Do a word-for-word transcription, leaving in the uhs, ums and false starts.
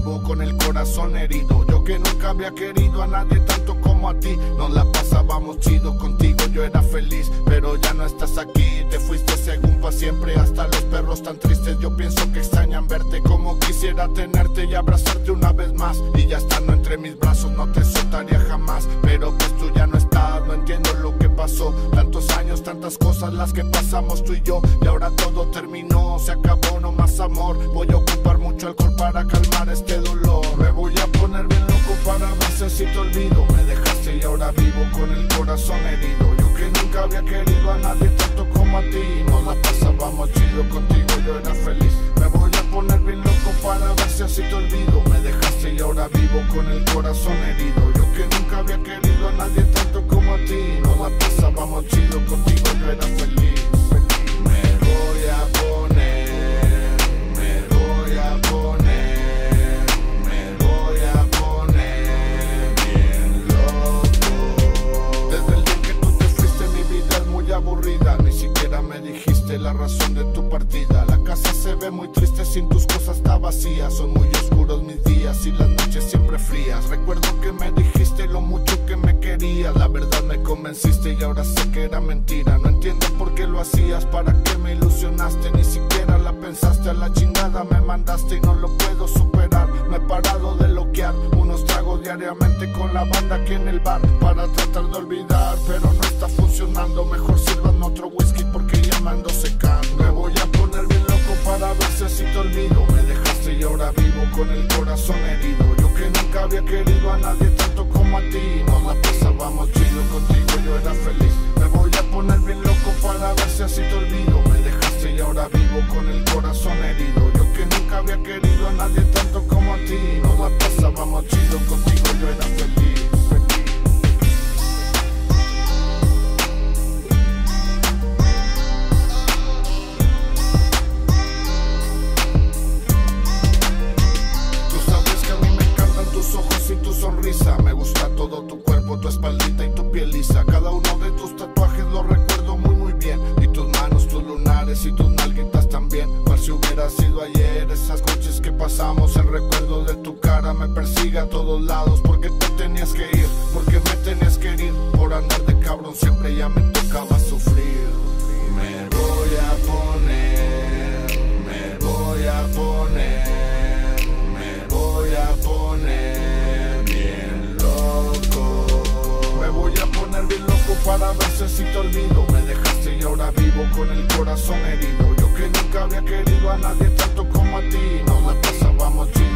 vivo con el corazón herido. Yo que nunca había querido a nadie tanto como a ti. Nos la pasábamos chido contigo, yo era feliz, pero ya no estás aquí. Te fuiste según pa' siempre, hasta los perros tan tristes yo pienso que extrañan verte. Como quisiera tenerte y abrazarte una vez más, y ya estando entre mis brazos no te soltaría jamás. Pero pues tú ya no estás, no entiendo lo que pasó. Tantos años, tantas cosas las que pasamos tú y yo, y ahora todo terminó, se acabó, no más amor. Voy a ocupar mucho alcohol para calmar este dolor. Me voy a poner bien loco para ver si te olvido. Me dejaste y ahora vivo con el corazón herido. Yo que nunca había querido a nadie tanto como a ti. Nos la pasábamos chido contigo, yo era feliz. Me voy a poner bien loco para ver si así te olvido. Me dejaste y ahora vivo con el corazón herido. Yo que nunca había querido a nadie tanto como a ti. Nos la pasábamos chido contigo, yo era feliz. Me voy a poner, me voy a poner, me voy a poner bien loco. Desde el día que tú te fuiste mi vida es muy aburrida. Ni siquiera me dijiste la razón de tu partida. La casa se ve muy triste, sin tus cosas está vacía. Son muy oscuros mis días y las noches siempre frías. Recuerdo que me dijiste lo mucho que me querías. La verdad me convenciste y ahora sé que era mentira. No entiendo por qué lo hacías, para qué me ilusionaste. Ni siquiera la pensaste, a la chingada me mandaste y no lo puedo superar. No he parado de loquear unos tragos diariamente con la banda aquí en el bar para tratar de olvidar, pero no está funcionando. Mejor sirvan otro whisky porque ya me ando secando. Me voy a poner bien loco para ver si así te olvido. Me dejaste y ahora vivo con el corazón herido. Yo que nunca había querido a nadie tanto como a ti. Nos la pasábamos chido contigo, yo era feliz. Me voy a poner bien loco para ver si así te olvido. Me dejaste y ahora vivo con el corazón herido. Yo que nunca había querido a nadie tanto como a ti. Nos la pasábamos chido contigo, yo era feliz. Y tu sonrisa, me gusta todo tu cuerpo, tu espaldita y tu piel lisa. Cada uno de tus tatuajes lo recuerdo muy muy bien. Y tus manos, tus lunares y tus nalguitas también. Cual si hubiera sido ayer, esas noches que pasamos. El recuerdo de tu cara me persigue a todos lados. Porque te tenías que ir, porque me tenías que ir. Por andar de cabrón siempre ya me tocaba sufrir. Me voy a poner, me voy a poner, me voy a poner bien loco para ver si así te olvido. Me dejaste y ahora vivo con el corazón herido. Yo que nunca había querido a nadie tanto como a ti. Nos la pasábamos chido